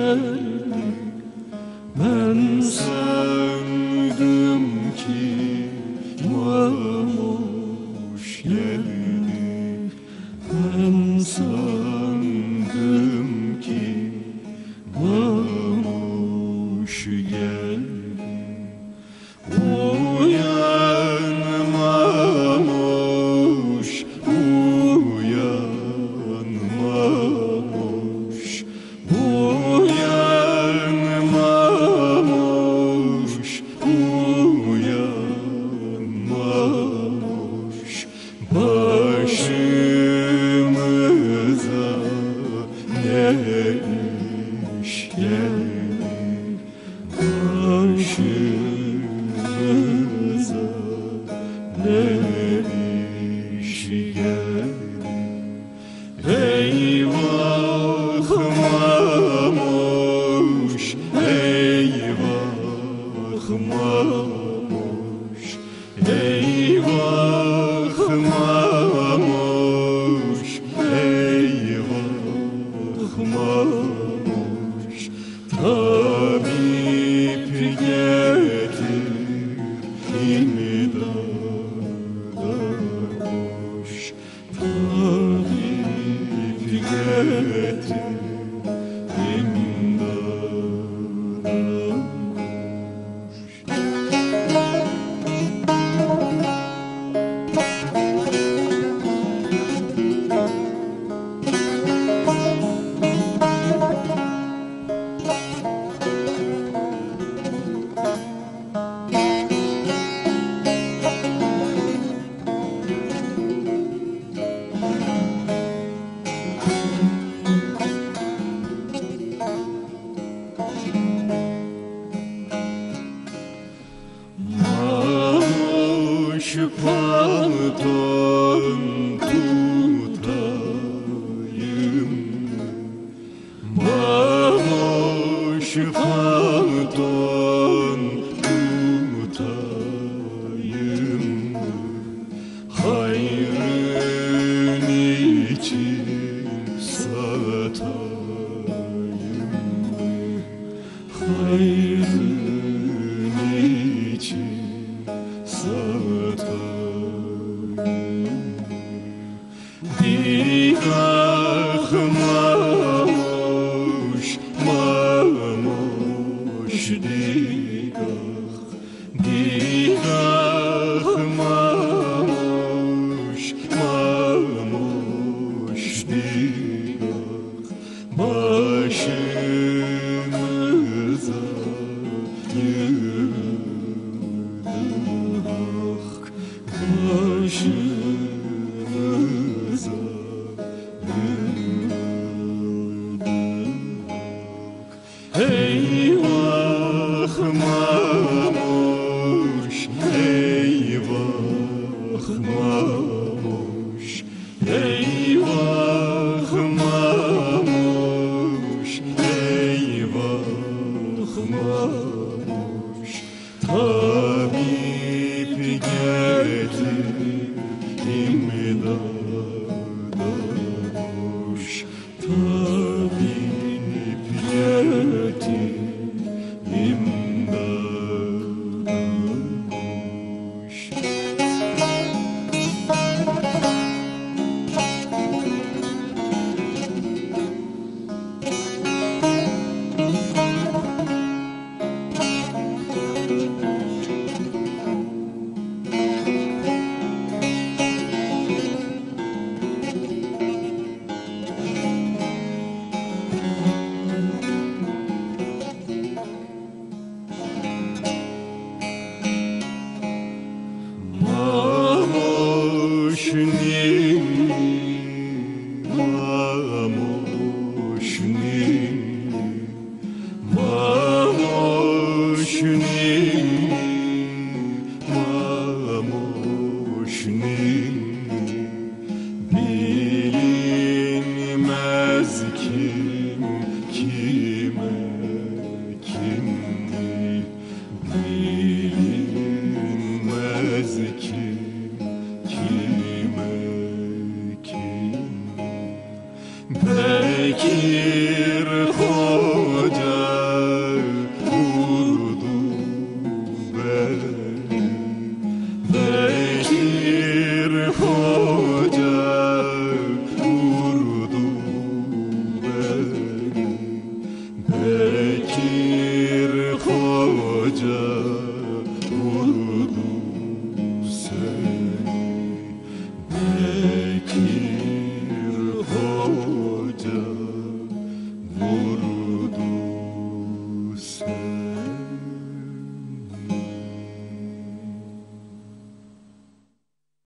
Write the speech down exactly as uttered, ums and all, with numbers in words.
geldi. Ben sandım ki mamuş geldi. Ben sandım ki mamuş geldi. Uyan mamuş, uyan mamuş, uyan mamuş, uyan mamuş. Başımıza ne iş geldi? Başımıza ne iş geldi? Eyvah mamuş, eyvah mamuş, eyvah mamuş, eyvah mamuş. Tabip getir imdada koş, tabip getir imdada koş. Mamuş palton tutayım, mamuş palton tutayım, hayrın için satayım, hayrın için satayım. Digah mamuş, mamuş digah, digah mamuş, mamuş digah. Başımıza yığdı hak, başımıza yığdı hak. Eyvah mamuş, eyvah mamuş, eyvah mamuş, eyvah mamuş. Tabip getir imdada koş, tabip getir imdada koş. Mamuş ninni, mamuş ninni, mamuş ninni, mamuş ninni. Bilinmez kim kime kimdi, bilinmez kim kime kimdi. Bekir